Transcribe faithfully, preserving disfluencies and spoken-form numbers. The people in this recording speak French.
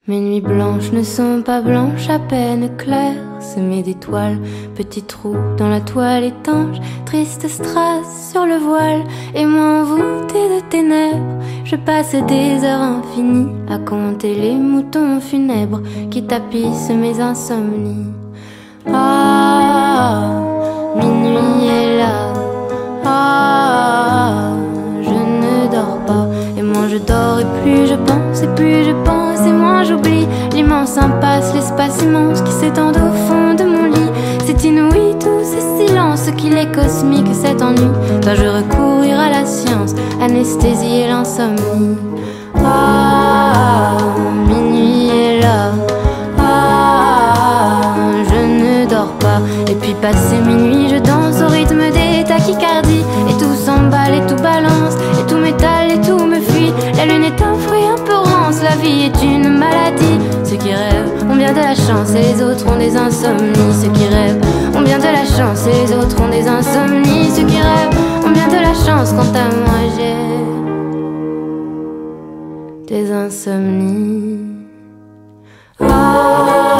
Mes nuits blanches ne sont pas blanches, à peine claires, semées d'étoiles, petits trous dans la toile étanche, triste strass sur le voile, et moi envoûtée de ténèbres, je passe des heures infinies à compter les moutons funèbres qui tapissent mes insomnies. Ah, minuit est là, ah, je ne dors pas, et moins je dors et plus je pense, et plus je pense et moins j'oublie l'immense impasse, l'espace immense qui s'étend au fond de mon lit. C'est inouï tous ces silences, qu'il est cosmique cet ennui. Dois-je recourir à la science, anesthésier l'insomnie? Ah, minuit est là, ah, je ne dors pas, et puis passé minuit je danse au rythme des tachycardies, et tout s'emballe et tout balance, et tout m'étale et tout me fuit. La lune est un fruit un peu rance, la vie est une maladie. Ceux qui rêvent ont bien de la chance et les autres ont des insomnies. Ceux qui rêvent ont bien de la chance et les autres ont des insomnies. Ceux qui rêvent ont bien de la chance, quant à moi j'ai des insomnies. Ah.